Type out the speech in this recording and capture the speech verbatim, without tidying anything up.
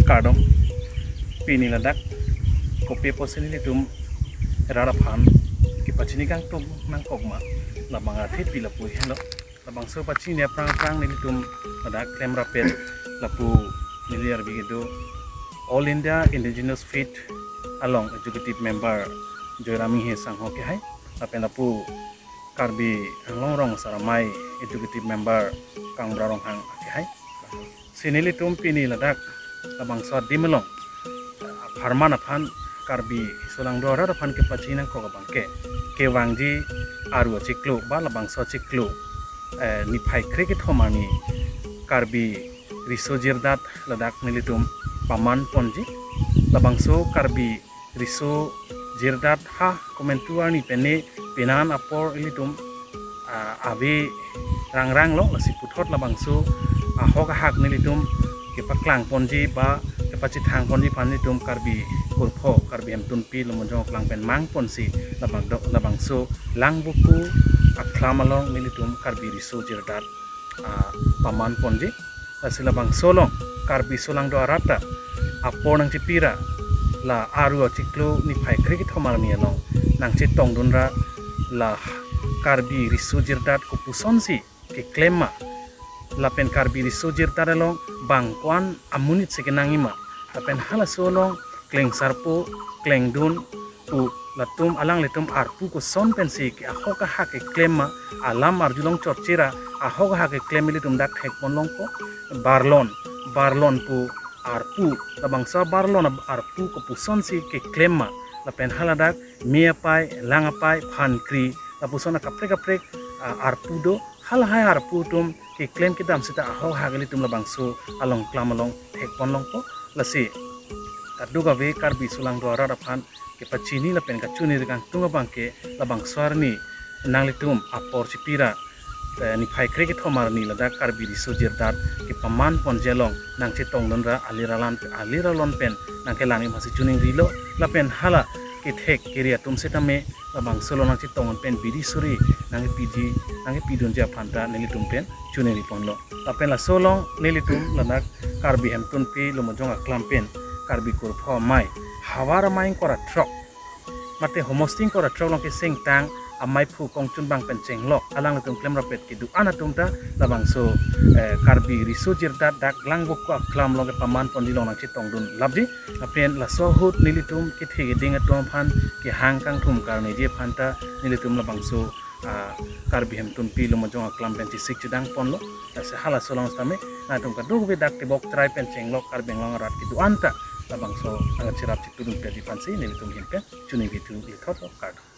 kardom pini ladak kopi posini litum rara phan ki pachini kang tum nang kokma labang athit pila pui hello labang so pachini prang prang litum ladak klem rapet lapu niliar bigido All India Indigenous Fit along executive member Joyrami he sang ho ke hai lapen lapu karbi anglong rong saramai executive member kang brarong hang ke hai sinili tum pini ladak labang so dimelong Harman aphan karbi solang dora aphan ke pachina ko bangke ke wangji aru ciklu ba labang so ciklu ni phai cricket homani karbi riso jirdat ladak nilitum paman ponji labang so karbi riso jirdat ha komentuar ni pene penan apor ilitum abe rang rang lo lasi puthot labang so ahok hak nilitum ke paklang ponji ba pachit hang ponji pan tum karbi kurpho karbi hem tunpi lomonjong klang pen mang ponsi labang dok labang so lang buku aklamalong militum karbi riso jirdat paman ponji lasi labang solong karbi solang do arata apor nang cipira la aru ciklu ni phai cricket homar ni along nang citong dunra la karbi riso jirdat kupusonsi ke klema lapen karbi riso jirdat along bangkuan amunit sekenangima tapen hala solong kleng sarpo kleng dun tu latum alang letum arpu ko son pensi ki ahoka hake klema alam arjulong chorchira ahoka hake klemi letum dak hek ponlong ko barlon barlon pu arpu labang sa barlon arpu ko puson si ke klema lapen hala dak mia pai langa pai phan kri lapusona kapre kapre arpu do hala hai arpu tum ke klem ki dam sita ahoka hake letum labang so along klamalong hek ponlong ko lasi kaduga ve karbi sulang dora raphan ke pachini la pen kachuni rekang tunga bangke labang swarni nanglitum apor cipira ni phai cricket homar ni lada karbi riso jirdat ke paman ponjelong nang cetong nonra aliralan aliralon pen nang ke langi masi chuning rilo la pen hala ke thek keria tum setame labang solo nang cetong pen bidi suri nang piji nang pidon ja phanta nelitum pen chuning riponlo la pen la solo nelitum lanak karbi hemtun pi lomojong aklam pen karbi kurpho mai hawara mai kora trok mate homosting kora trok long ke sing tang amai phu kongchun bang penceng lok alang letum klem rapet ke du anatum ta labang so karbi riso jirdat dak lang buk ko aklam long ke paman pon dilong nang chitong dun labji apen la so hut nilitum ke thege ding atom phan ke hang kang thum kar ne je phanta nilitum labang so karbi hem tun pi lomojong aklam pen ci sik chidang pon lo se hala solong stame natum ka dug be dak te bok trai penceng lok karbeng long rat ke du anta labang so angat sirap ci tudung pe di pansi nilitum himpe chuni gitu likhot kard